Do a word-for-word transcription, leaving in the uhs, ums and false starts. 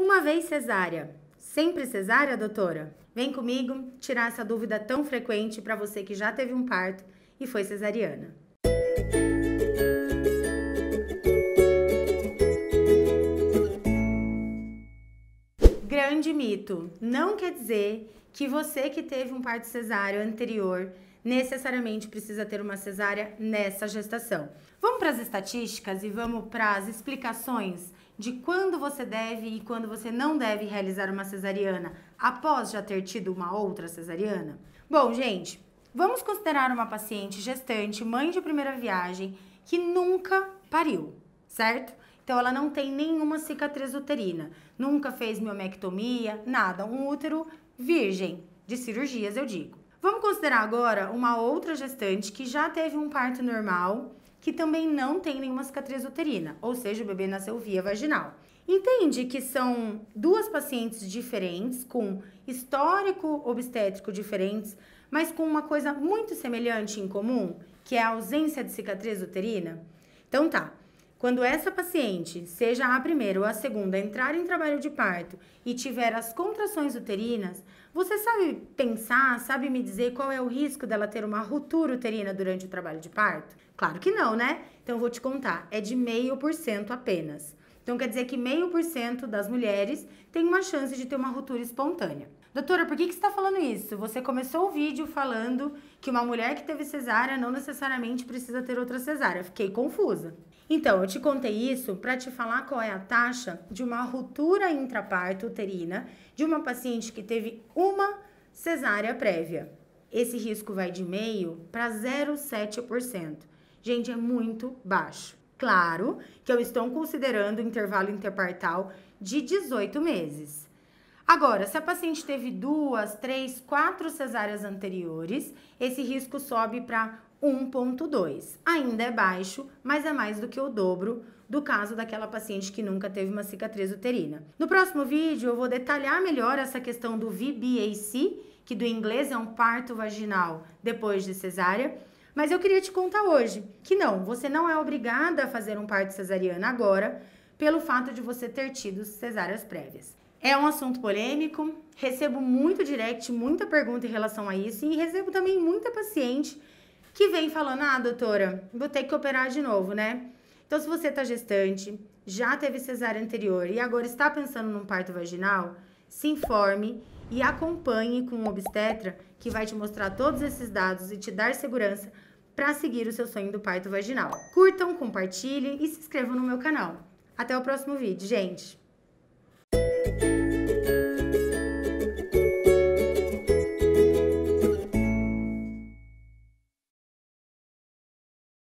Uma vez cesárea, sempre cesárea, doutora? Vem comigo tirar essa dúvida tão frequente para você que já teve um parto e foi cesariana. Grande mito. Não quer dizer que você que teve um parto cesáreo anterior necessariamente precisa ter uma cesárea nessa gestação. Vamos para as estatísticas e vamos para as explicações de quando você deve e quando você não deve realizar uma cesariana após já ter tido uma outra cesariana? Bom, gente, vamos considerar uma paciente gestante, mãe de primeira viagem, que nunca pariu, certo? Então, ela não tem nenhuma cicatriz uterina, nunca fez miomectomia, nada, um útero virgem, de cirurgias, eu digo. Vamos considerar agora uma outra gestante que já teve um parto normal, que também não tem nenhuma cicatriz uterina, ou seja, o bebê nasceu via vaginal. Entende que são duas pacientes diferentes, com histórico obstétrico diferentes, mas com uma coisa muito semelhante em comum, que é a ausência de cicatriz uterina? Então tá. Quando essa paciente, seja a primeira ou a segunda, entrar em trabalho de parto e tiver as contrações uterinas, você sabe pensar, sabe me dizer qual é o risco dela ter uma ruptura uterina durante o trabalho de parto? Claro que não, né? Então eu vou te contar, é de meio por cento apenas. Então quer dizer que meio por cento das mulheres tem uma chance de ter uma ruptura espontânea. Doutora, por que que você está falando isso? Você começou o vídeo falando que uma mulher que teve cesárea não necessariamente precisa ter outra cesárea. Fiquei confusa. Então, eu te contei isso para te falar qual é a taxa de uma ruptura intraparto uterina de uma paciente que teve uma cesárea prévia. Esse risco vai de meio para zero vírgula sete por cento. Gente, é muito baixo. Claro que eu estou considerando o intervalo interpartal de dezoito meses. Agora, se a paciente teve duas, três, quatro cesáreas anteriores, esse risco sobe para um vírgula dois. Ainda é baixo, mas é mais do que o dobro do caso daquela paciente que nunca teve uma cicatriz uterina. No próximo vídeo, eu vou detalhar melhor essa questão do V B A C, que do inglês é um parto vaginal depois de cesárea, mas eu queria te contar hoje que não, você não é obrigada a fazer um parto cesariana agora, pelo fato de você ter tido cesáreas prévias. É um assunto polêmico, recebo muito direct, muita pergunta em relação a isso e recebo também muita paciente que vem falando, ah, doutora, vou ter que operar de novo, né? Então, se você tá gestante, já teve cesárea anterior e agora está pensando num parto vaginal, se informe e acompanhe com um obstetra que vai te mostrar todos esses dados e te dar segurança para seguir o seu sonho do parto vaginal. Curtam, compartilhem e se inscrevam no meu canal. Até o próximo vídeo, gente!